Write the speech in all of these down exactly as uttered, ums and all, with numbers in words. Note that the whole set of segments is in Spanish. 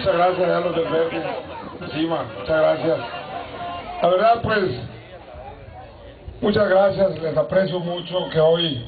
Muchas gracias a los del verde, encima, muchas gracias. La verdad, pues, muchas gracias, les aprecio mucho que hoy,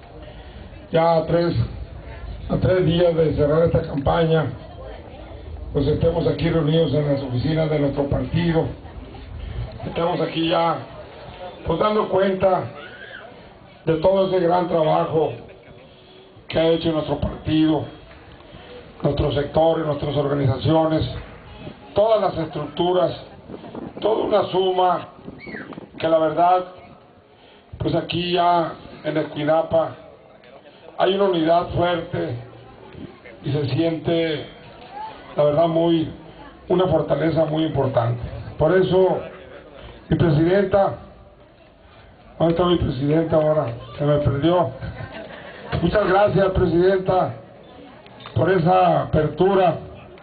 ya a tres, a tres días de cerrar esta campaña, pues estemos aquí reunidos en las oficinas de nuestro partido. Estamos aquí ya, pues dando cuenta de todo ese gran trabajo que ha hecho nuestro partido, nuestros sectores, nuestras organizaciones, todas las estructuras, toda una suma que la verdad, pues aquí ya en Escuinapa hay una unidad fuerte y se siente, la verdad, muy, una fortaleza muy importante. Por eso, mi presidenta, ¿dónde está mi presidenta ahora? Se me perdió. Muchas gracias, presidenta, por esa apertura.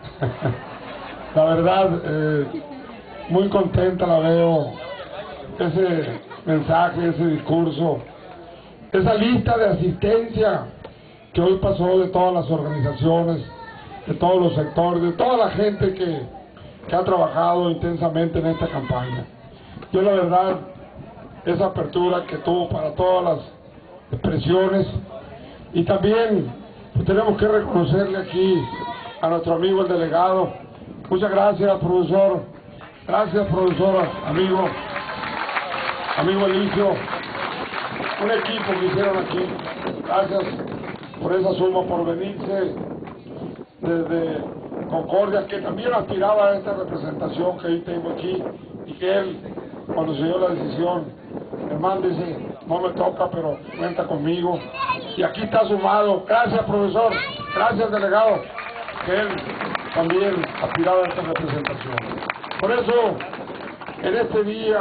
La verdad, eh, muy contenta la veo, ese mensaje, ese discurso, esa lista de asistencia que hoy pasó de todas las organizaciones, de todos los sectores, de toda la gente que, que ha trabajado intensamente en esta campaña. Yo la verdad, esa apertura que tuvo para todas las expresiones, y también pues, tenemos que reconocerle aquí a nuestro amigo el delegado. Muchas gracias, profesor. Gracias, profesor, amigo, amigo Elicio. Un equipo que hicieron aquí. Gracias por esa suma, por venirse desde Concordia, que también aspiraba a esta representación que hoy tengo aquí, y que él, cuando se dio la decisión, hermano, dice, no me toca, pero cuenta conmigo, y aquí está sumado. Gracias, profesor, gracias, delegado, que él también aspiraba a esta representación. Por eso, en este día,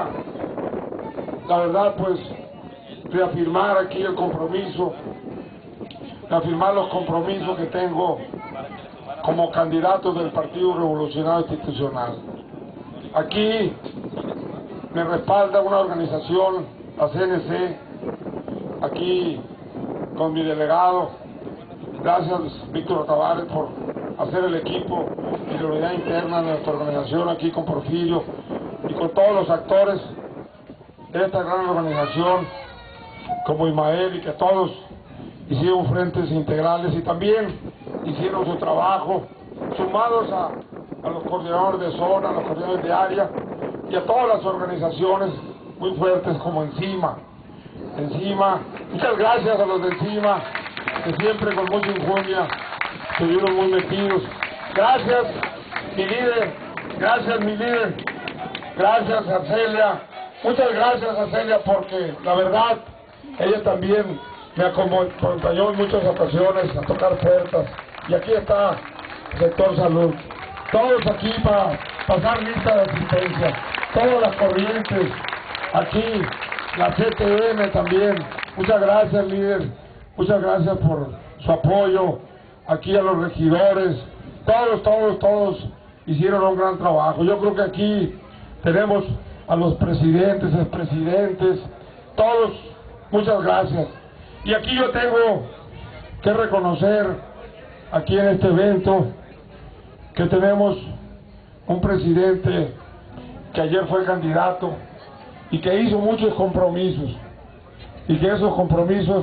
la verdad, pues, reafirmar aquí el compromiso, reafirmar los compromisos que tengo como candidato del Partido Revolucionario Institucional. Aquí me respalda una organización, la C N C, aquí con mi delegado. Gracias, Víctor Tavares, por hacer el equipo y la unidad interna de nuestra organización, aquí con Porfirio y con todos los actores de esta gran organización, como Ismael, y que todos hicieron frentes integrales y también hicieron su trabajo, sumados a, a los coordinadores de zona, a los coordinadores de área y a todas las organizaciones muy fuertes como Encima. Encima, muchas gracias a los de Encima, que siempre con mucha injundia estuvieron muy metidos. Gracias, mi líder, gracias, mi líder, gracias, Arcelia, muchas gracias, Arcelia, porque la verdad, ella también me acompañó en muchas ocasiones a tocar puertas, y aquí está el sector salud, todos aquí para pasar lista de asistencia, todas las corrientes, aquí la C T M también. Muchas gracias, líder, muchas gracias por su apoyo, aquí a los regidores, todos, todos, todos hicieron un gran trabajo. Yo creo que aquí tenemos a los presidentes, expresidentes, todos, muchas gracias. Y aquí yo tengo que reconocer, aquí en este evento, que tenemos un presidente que ayer fue candidato y que hizo muchos compromisos, y que esos compromisos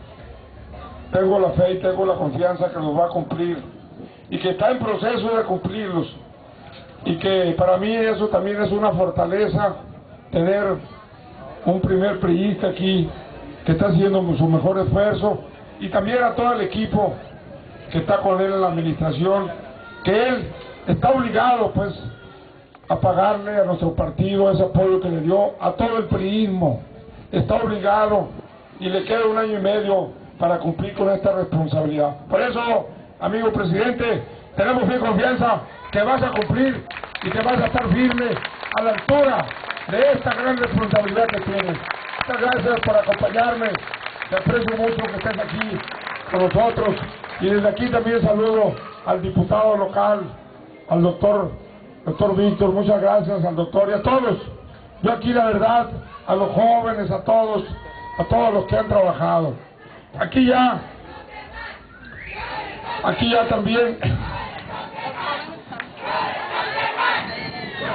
tengo la fe y tengo la confianza que los va a cumplir, y que está en proceso de cumplirlos, y que para mí eso también es una fortaleza, tener un primer priista aquí que está haciendo su mejor esfuerzo, y también a todo el equipo que está con él en la administración, que él está obligado pues a pagarle a nuestro partido ese apoyo que le dio a todo el priismo, está obligado, y le queda un año y medio para cumplir con esta responsabilidad. Por eso, amigo presidente, tenemos fe y confianza que vas a cumplir y que vas a estar firme a la altura de esta gran responsabilidad que tienes. Muchas gracias por acompañarme, te aprecio mucho que estés aquí con nosotros, y desde aquí también saludo al diputado local, al doctor, doctor Víctor, muchas gracias al doctor y a todos. Yo aquí la verdad, a los jóvenes, a todos, a todos los que han trabajado. Aquí ya, aquí ya también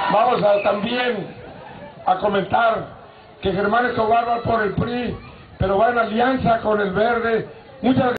Vamos a también a comentar que Germán Escobar va por el P R I, pero va en alianza con el Verde. Muchas